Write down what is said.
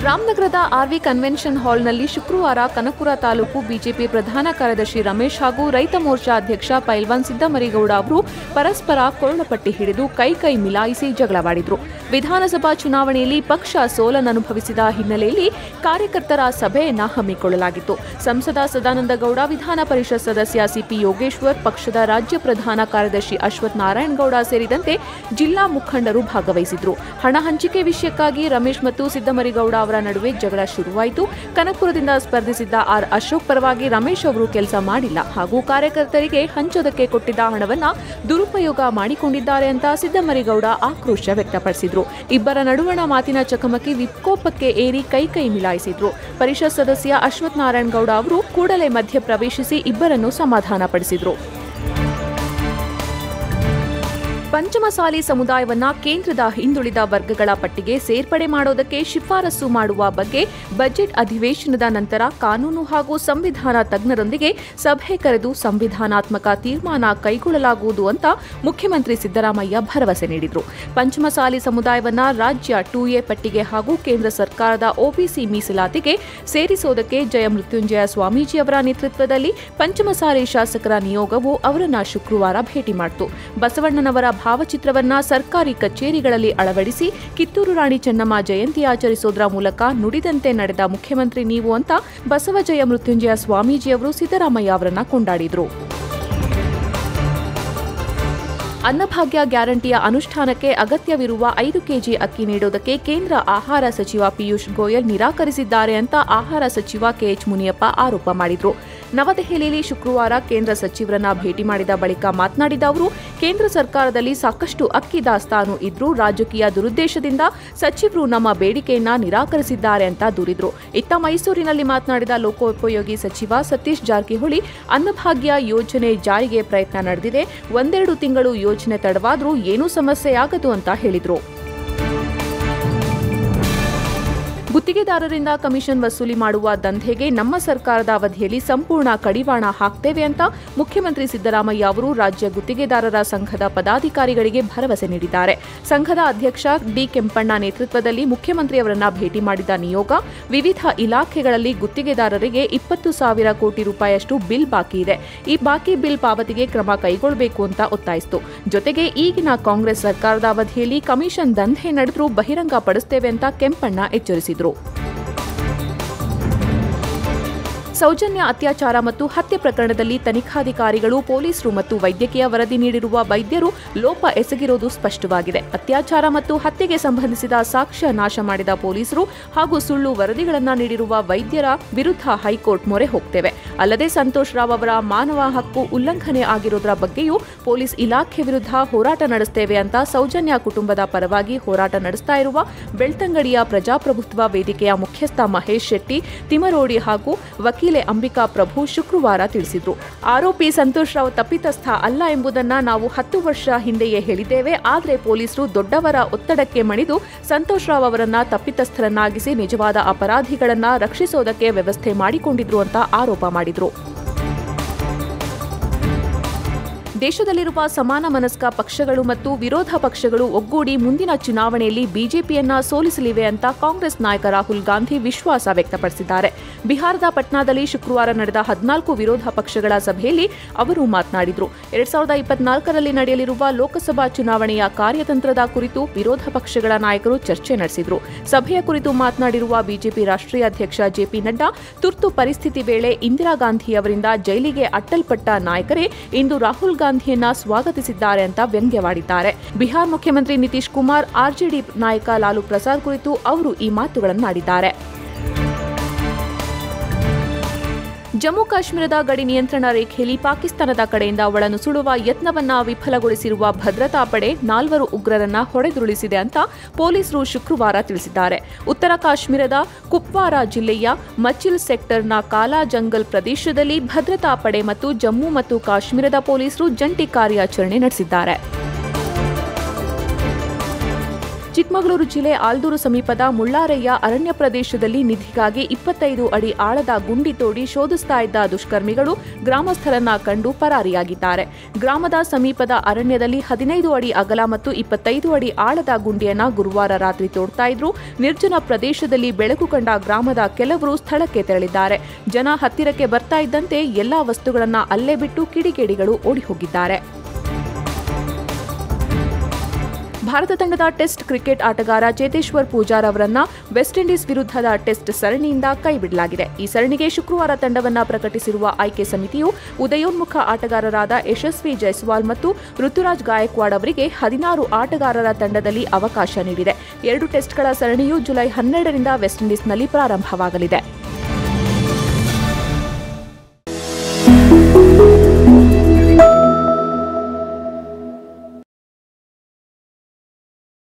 ರಾಮನಗರದ R V convention ಹಾಲ್ನಲ್ಲಿ ಶುಕ್ರವಾರ ಕನಕಪುರ ತಾಲೂಕು ಬಿಜೆಪಿ ಪ್ರಧಾನ ಕಾರ್ಯದರ್ಶಿ ರಮೇಶ್ ಹಾಗೂ ರೈತ ಮೋರ್ಚಾ ಅಧ್ಯಕ್ಷ ಪೈಲ್ವಾನ್ ಸಿದ್ದಮರಿಗೌಡ ಅವರು ಪರಸ್ಪರ ಕೊರಳಪಟ್ಟಿ ಹಿಡಿದು ಕೈ ಮಿಲಾಯಿಸಿ ಜಗಳವಾಡಿದರು. ವಿಧಾನಸಭಾ ಚುನಾವಣೆಯಲ್ಲಿ ಪಕ್ಷ ಸೋಲನ್ನನುಭವಿಸಿದ ಹಿನ್ನೆಲೆಯಲ್ಲಿ ಕಾರ್ಯಕರ್ತರ ಸಭೆಯನ್ನ ಹಮ್ಮಿಕೊಳ್ಳಲಾಗಿತ್ತು. ಸಂಸದ ಸದಾನಂದಗೌಡ, ವಿಧಾನ ಪರಿಷತ್ ಸದಸ್ಯ ಸಿಪಿ ಯೋಗೇಶ್ವರ್, ಪಕ್ಷದ ರಾಜ್ಯ ಪ್ರಧಾನ ಕಾರ್ಯದರ್ಶಿ ಅಶ್ವಥ್ ನಾರಾಯಣಗೌಡ ಸೇರಿದಂತೆ ಜಿಲ್ಲಾ ಮುಖಂಡರು ಭಾಗವಹಿಸಿದ್ರು. ಹಣ ಹಂಚಿಕೆ ವಿಷಯಕ್ಕಾಗಿ ರಮೇಶ್ ಮತ್ತು ಸಿದ್ದಮರಿಗೌಡ ಅವರ ನಡುವೆ ಜಗಳ ಶುರುವಾಯಿತು. ಕನಕಪುರದಿಂದ ಸ್ಪರ್ಧಿಸಿದ್ದ ಆರ್ ಅಶೋಕ್ ಪರವಾಗಿ ರಮೇಶ್ ಅವರು ಕೆಲಸ ಮಾಡಿಲ್ಲ ಹಾಗೂ ಕಾರ್ಯಕರ್ತರಿಗೆ ಹಂಚೋದಕ್ಕೆ ಕೊಟ್ಟಿದ್ದ ಹಣವನ್ನ ದುರುಪಯೋಗ ಮಾಡಿಕೊಂಡಿದ್ದಾರೆ ಅಂತ ಸಿದ್ದಮರಿಗೌಡ ಆಕ್ರೋಶ ವ್ಯಕ್ತಪಡಿಸಿದ್ರು. ಇಬ್ಬರ ನಡುವಣ ಮಾತಿನ ಚಕಮಕಿ ವಿಕೋಪಕ್ಕೆ ಏರಿ ಕೈ ಮಿಲಾಯಿಸಿದ್ರು. ಪರಿಷತ್ ಸದಸ್ಯ ಅಶ್ವಥ್ ನಾರಾಯಣಗೌಡ ಅವರು ಕೂಡಲೇ ಮಧ್ಯ ಪ್ರವೇಶಿಸಿ ಇಬ್ಬರನ್ನು ಸಮಾಧಾನಪಡಿಸಿದ್ರು. ಪಂಚಮಸಾಲಿ ಸಮುದಾಯವನ್ನ ಕೇಂದ್ರದ ಹಿಂದುಳಿದ ವರ್ಗಗಳ ಪಟ್ಟಿಗೆ ಸೇರ್ಪಡೆ ಮಾಡೋದಕ್ಕೆ ಶಿಫಾರಸು ಮಾಡುವ ಬಗ್ಗೆ ಬಜೆಟ್ ಅಧಿವೇಶನದ ನಂತರ ಕಾನೂನು ಹಾಗೂ ಸಂವಿಧಾನ ತಜ್ಞರೊಂದಿಗೆ ಸಭೆ ಕರೆದು ಸಂವಿಧಾನಾತ್ಮಕ ತೀರ್ಮಾನ ಕೈಗೊಳ್ಳಲಾಗುವುದು ಅಂತ ಮುಖ್ಯಮಂತ್ರಿ ಸಿದ್ದರಾಮಯ್ಯ ಭರವಸೆ ನೀಡಿದರು. ಪಂಚಮಸಾಲಿ ಸಮುದಾಯವನ್ನ ರಾಜ್ಯ 2A ಪಟ್ಟಿಗೆ ಹಾಗೂ ಕೇಂದ್ರ ಸರ್ಕಾರದ OBC ಮೀಸಲಾತಿಗೆ ಸೇರಿಸೋದಕ್ಕೆ ಜಯಮೃತ್ಯುಂಜಯ ಸ್ವಾಮೀಜಿ ಅವರ ನೇತೃತ್ವದಲ್ಲಿ ಪಂಚಮಸಾಲಿ ಶಾಸಕರ ನಿಯೋಗವು ಅವರನ್ನ ಶುಕ್ರವಾರ ಭೇಟಿ ಮಾಡಿತು. ಬಸವಣ್ಣನವರ ಭಾವಚಿತ್ರವನ್ನ ಸರ್ಕಾರಿ ಕಚೇರಿಗಳಲ್ಲಿ ಅಳವಡಿಸಿ ಕಿತ್ತೂರು ರಾಣಿ ಚೆನ್ನಮ್ಮ ಜಯಂತಿ ಆಚರಿಸೋದ್ರ ಮೂಲಕ ನುಡಿದಂತೆ ನಡೆದ ಮುಖ್ಯಮಂತ್ರಿ ನೀವು ಅಂತ ಬಸವಜಯ ಮೃತ್ಯುಂಜಯ ಸ್ವಾಮೀಜಿಯವರು ಸಿದ್ದರಾಮಯ್ಯ ಅವರನ್ನ ಕೊಂಡಾಡಿದರು. ಅನ್ನಭಾಗ್ಯ ಗ್ಯಾರಂಟಿಯ ಅನುಷ್ಠಾನಕ್ಕೆ ಅಗತ್ಯವಿರುವ 5 ಕೆಜಿ ಅಕ್ಕಿ ನೀಡುವುದಕ್ಕೆ ಕೇಂದ್ರ ಆಹಾರ ಸಚಿವ ಪಿಯೂಷ್ ಗೋಯಲ್ ನಿರಾಕರಿಸಿದ್ದಾರೆ ಅಂತ ಆಹಾರ ಸಚಿವ ಕೆಎಚ್ ಮುನಿಯಪ್ಪ ಆರೋಪ ಮಾಡಿದರು. ನವದೆಹಲಿಯಲ್ಲಿ ಶುಕ್ರವಾರ ಕೇಂದ್ರ ಸಚಿವರನ್ನ ಭೇಟಿ ಮಾಡಿದ ಬಳಿಕ ಮಾತನಾಡಿದ ಅವರು, ಕೇಂದ್ರ ಸರ್ಕಾರದಲ್ಲಿ ಸಾಕಷ್ಟು ಅಕ್ಕಿ ದಾಸ್ತಾನು ಇದ್ರೂ ರಾಜಕೀಯ ದುರುದ್ದೇಶದಿಂದ ಸಚಿವರು ನಮ್ಮ ಬೇಡಿಕೆಯನ್ನ ನಿರಾಕರಿಸಿದ್ದಾರೆ ಅಂತ ದೂರಿದ್ರು. ಇತ್ತ ಮೈಸೂರಿನಲ್ಲಿ ಮಾತನಾಡಿದ ಲೋಕೋಪಯೋಗಿ ಸಚಿವ ಸತೀಶ್ ಜಾರಕಿಹೊಳಿ, ಅನ್ನಭಾಗ್ಯ ಯೋಜನೆ ಜಾರಿಗೆ ಪ್ರಯತ್ನ ನಡೆದಿದೆ, 1-2 ತಿಂಗಳು ಯೋಜನೆ ತಡವಾದ್ರೂ ಏನೂ ಸಮಸ್ಯೆಯಾಗದು ಅಂತ ಹೇಳಿದ್ರು. ಗುತ್ತಿಗೆದಾರರಿಂದ ಕಮಿಷನ್ ವಸೂಲಿ ಮಾಡುವ ದಂಧೆಗೆ ನಮ್ಮ ಸರ್ಕಾರದ ಅವಧಿಯಲ್ಲಿ ಸಂಪೂರ್ಣ ಕಡಿವಾಣ ಹಾಕ್ತೇವೆ ಅಂತ ಮುಖ್ಯಮಂತ್ರಿ ಸಿದ್ದರಾಮಯ್ಯ ಅವರು ರಾಜ್ಯ ಗುತ್ತಿಗೆದಾರರ ಸಂಘದ ಪದಾಧಿಕಾರಿಗಳಿಗೆ ಭರವಸೆ ನೀಡಿದ್ದಾರೆ. ಸಂಘದ ಅಧ್ಯಕ್ಷ ಡಿ ಕೆಂಪಣ್ಣ ನೇತೃತ್ವದಲ್ಲಿ ಮುಖ್ಯಮಂತ್ರಿಯವರನ್ನ ಭೇಟಿ ಮಾಡಿದ ನಿಯೋಗ ವಿವಿಧ ಇಲಾಖೆಗಳಲ್ಲಿ ಗುತ್ತಿಗೆದಾರರಿಗೆ 20,000 ಕೋಟಿ ರೂಪಾಯಿಯಷ್ಟು ಬಿಲ್ ಬಾಕಿ ಇದೆ, ಈ ಬಾಕಿ ಬಿಲ್ ಪಾವತಿಗೆ ಕ್ರಮ ಕೈಗೊಳ್ಳಬೇಕು ಅಂತ ಒತ್ತಾಯಿಸಿತು. ಜೊತೆಗೆ ಈಗಿನ ಕಾಂಗ್ರೆಸ್ ಸರ್ಕಾರದ ಅವಧಿಯಲ್ಲಿ ಕಮಿಷನ್ ದಂಧೆ ನಡೆದರೂ ಬಹಿರಂಗ ಪಡಿಸುತ್ತೇವೆ ಅಂತ ಕೆಂಪಣ್ಣ ಎಚ್ಚರಿಸಿದರು. ಸೌಜನ್ಯ ಅತ್ಯಾಚಾರ ಮತ್ತು ಹತ್ಯೆ ಪ್ರಕರಣದಲ್ಲಿ ತನಿಖಾಧಿಕಾರಿಗಳು, ಪೊಲೀಸರು ಮತ್ತು ವೈದ್ಯಕೀಯ ವರದಿ ನೀಡಿರುವ ವೈದ್ಯರು ಲೋಪ ಎಸಗಿರುವುದು ಸ್ಪಷ್ಟವಾಗಿದೆ. ಅತ್ಯಾಚಾರ ಮತ್ತು ಹತ್ಯೆಗೆ ಸಂಬಂಧಿಸಿದ ಸಾಕ್ಷ್ಯ ನಾಶ ಮಾಡಿದ ಪೊಲೀಸರು ಹಾಗೂ ಸುಳ್ಳು ವರದಿಗಳನ್ನು ನೀಡಿರುವ ವೈದ್ಯರ ವಿರುದ್ಧ ಹೈಕೋರ್ಟ್ ಮೊರೆ ಹೋಗ್ತೇವೆ. ಅಲ್ಲದೆ ಸಂತೋಷ್ ರಾವ್ ಅವರ ಮಾನವ ಹಕ್ಕು ಉಲ್ಲಂಘನೆ ಆಗಿರೋದ್ರ ಬಗ್ಗೆಯೂ ಪೊಲೀಸ್ ಇಲಾಖೆ ವಿರುದ್ಧ ಹೋರಾಟ ನಡೆಸುತ್ತೇವೆ ಅಂತ ಸೌಜನ್ಯ ಕುಟುಂಬದ ಪರವಾಗಿ ಹೋರಾಟ ನಡೆಸ್ತಾ ಇರುವ ಬೆಳ್ತಂಗಡಿಯ ಪ್ರಜಾಪ್ರಭುತ್ವ ವೇದಿಕೆಯ ಮುಖ್ಯಸ್ಥ ಮಹೇಶ್ ಶೆಟ್ಟಿ ತಿಮರೋಡಿ ಹಾಗೂ ವಕೀಲೆ ಅಂಬಿಕಾ ಪ್ರಭು ಶುಕ್ರವಾರ ತಿಳಿಸಿದರು. ಆರೋಪಿ ಸಂತೋಷ್ ರಾವ್ ತಪ್ಪಿತಸ್ಥ ಅಲ್ಲ ಎಂಬುದನ್ನು ನಾವು 10 ವರ್ಷ ಹಿಂದೆಯೇ ಹೇಳಿದ್ದೇವೆ. ಆದರೆ ಪೊಲೀಸರು ದೊಡ್ಡವರ ಒತ್ತಡಕ್ಕೆ ಮಣಿದು ಸಂತೋಷ್ ರಾವ್ ಅವರನ್ನ ತಪ್ಪಿತಸ್ಥರನ್ನಾಗಿಸಿ ನಿಜವಾದ ಅಪರಾಧಿಗಳನ್ನ ರಕ್ಷಿಸೋದಕ್ಕೆ ವ್ಯವಸ್ಥೆ ಮಾಡಿಕೊಂಡಿದ್ರು ಅಂತ ಆರೋಪ ಮಾಡಿದರು. ದೇಶದಲ್ಲಿರುವ ಸಮಾನ ಮನಸ್ಕ ಪಕ್ಷಗಳು ಮತ್ತು ವಿರೋಧ ಪಕ್ಷಗಳು ಒಗ್ಗೂಡಿ ಮುಂದಿನ ಚುನಾವಣೆಯಲ್ಲಿ ಬಿಜೆಪಿಯನ್ನ ಸೋಲಿಸಲಿವೆ ಅಂತ ಕಾಂಗ್ರೆಸ್ ನಾಯಕ ರಾಹುಲ್ ಗಾಂಧಿ ವಿಶ್ವಾಸ ವ್ಯಕ್ತಪಡಿಸಿದ್ದಾರೆ. ಬಿಹಾರದ ಪಟ್ನಾದಲ್ಲಿ ಶುಕ್ರವಾರ ನಡೆದ 14 ವಿರೋಧ ಪಕ್ಷಗಳ ಸಭೆಯಲ್ಲಿ ಅವರು ಮಾತನಾಡಿದರು. 2024ರಲ್ಲಿ ನಡೆಯಲಿರುವ ಲೋಕಸಭಾ ಚುನಾವಣೆಯ ಕಾರ್ಯತಂತ್ರದ ಕುರಿತು ವಿರೋಧ ಪಕ್ಷಗಳ ನಾಯಕರು ಚರ್ಚೆ ನಡೆಸಿದರು. ಸಭೆಯ ಕುರಿತು ಮಾತನಾಡಿರುವ ಬಿಜೆಪಿ ರಾಷ್ಟ್ರೀಯ ಅಧ್ಯಕ್ಷ ಜೆಪಿ ನಡ್ಡಾ, ತುರ್ತು ಪರಿಸ್ಥಿತಿ ವೇಳೆ ಇಂದಿರಾ ಗಾಂಧಿ ಅವರಿಂದ ಜೈಲಿಗೆ ಅಟ್ಟಲ್ಪಟ್ಟ ನಾಯಕರೇ ಇಂದು ರಾಹುಲ್ ಗಾಂಧಿಯನ್ನ ಸ್ವಾಗತಿಸಿದ್ದಾರೆ ಅಂತ ವ್ಯಂಗ್ಯವಾಡಿದ್ದಾರೆ. ಬಿಹಾರ್ ಮುಖ್ಯಮಂತ್ರಿ ನಿತೀಶ್ ಕುಮಾರ್, ಆರ್ಜೆಡಿ ನಾಯಕ ಲಾಲು ಪ್ರಸಾದ್ ಕುರಿತು ಅವರು ಈ ಮಾತುಗಳನ್ನಾಡಿದ್ದಾರೆ. ಜಮ್ಮು ಕಾಶ್ಮೀರದ ಗಡಿ ನಿಯಂತ್ರಣ ರೇಖೆಯಲ್ಲಿ ಪಾಕಿಸ್ತಾನದ ಕಡೆಯಿಂದ ಒಳನುಸುಳುವ ಯತ್ನವನ್ನ ವಿಫಲಗೊಳಿಸಿರುವ ಭದ್ರತಾ ಪಡೆ 4 ಉಗ್ರರನ್ನ ಹೊಡೆದುರುಳಿಸಿದೆ ಅಂತ ಪೊಲೀಸರು ಶುಕ್ರವಾರ ತಿಳಿಸಿದ್ದಾರೆ. ಉತ್ತರ ಕಾಶ್ಮೀರದ ಕುಪ್ವಾರಾ ಜಿಲ್ಲೆಯ ಮಚಿಲ್ ಸೆಕ್ಟರ್ನ ಕಾಲಾ ಜಂಗಲ್ ಪ್ರದೇಶದಲ್ಲಿ ಭದ್ರತಾ ಪಡೆ ಮತ್ತು ಜಮ್ಮು ಮತ್ತು ಕಾಶ್ಮೀರದ ಪೊಲೀಸರು ಜಂಟಿ ಕಾರ್ಯಾಚರಣೆ ನಡೆಸಿದ್ದಾರೆ. ಚಿಕ್ಕಮಗಳೂರು ಜಿಲ್ಲೆ ಆಲ್ದೂರು ಸಮೀಪದ ಮುಳ್ಳಾರಯ್ಯ ಅರಣ್ಯ ಪ್ರದೇಶದಲ್ಲಿ ನಿಧಿಗಾಗಿ 25 ಅಡಿ ಆಳದ ಗುಂಡಿ ತೋಡಿ ಶೋಧಿಸ್ತಾ ಇದ್ದ ದುಷ್ಕರ್ಮಿಗಳು ಗ್ರಾಮಸ್ಥರನ್ನ ಕಂಡು ಪರಾರಿಯಾಗಿದ್ದಾರೆ. ಗ್ರಾಮದ ಸಮೀಪದ ಅರಣ್ಯದಲ್ಲಿ 15 ಅಡಿ ಅಗಲ ಮತ್ತು 25 ಅಡಿ ಆಳದ ಗುಂಡಿಯನ್ನ ಗುರುವಾರ ರಾತ್ರಿ ತೋಡ್ತಾ ಇದ್ರು. ನಿರ್ಜನ ಪ್ರದೇಶದಲ್ಲಿ ಬೆಳಕು ಕಂಡ ಗ್ರಾಮದ ಕೆಲವರು ಸ್ಥಳಕ್ಕೆ ತೆರಳಿದ್ದಾರೆ. ಜನ ಹತ್ತಿರಕ್ಕೆ ಬರ್ತಾ ಇದ್ದಂತೆ ಎಲ್ಲಾ ವಸ್ತುಗಳನ್ನ ಅಲ್ಲೇ ಬಿಟ್ಟು ಕಿಡಿಗೇಡಿಗಳು ಓಡಿ ಹೋಗಿದ್ದಾರೆ. ಭಾರತ ತಂಡದ ಟೆಸ್ಟ್ ಕ್ರಿಕೆಟ್ ಆಟಗಾರ ಚೇತೇಶ್ವರ್ ಪೂಜಾರ್ ಅವರನ್ನ ವೆಸ್ಟ್ ಇಂಡೀಸ್ ವಿರುದ್ಧದ ಟೆಸ್ಟ್ ಸರಣಿಯಿಂದ ಕೈಬಿಡಲಾಗಿದೆ. ಈ ಸರಣಿಗೆ ಶುಕ್ರವಾರ ತಂಡವನ್ನು ಪ್ರಕಟಿಸಿರುವ ಆಯ್ಕೆ ಸಮಿತಿಯು ಉದಯೋನ್ಮುಖ ಆಟಗಾರರಾದ ಯಶಸ್ವಿ ಜೈಸ್ವಾಲ್ ಮತ್ತು ಋತುರಾಜ್ ಗಾಯಕ್ವಾಡ್ ಅವರಿಗೆ 16 ಆಟಗಾರರ ತಂಡದಲ್ಲಿ ಅವಕಾಶ ನೀಡಿದೆ. 2 ಟೆಸ್ಟ್ಗಳ ಸರಣಿಯು ಜುಲೈ 12ರಿಂದ ವೆಸ್ಟ್ ಇಂಡೀಸ್ನಲ್ಲಿ ಪ್ರಾರಂಭವಾಗಲಿದೆ.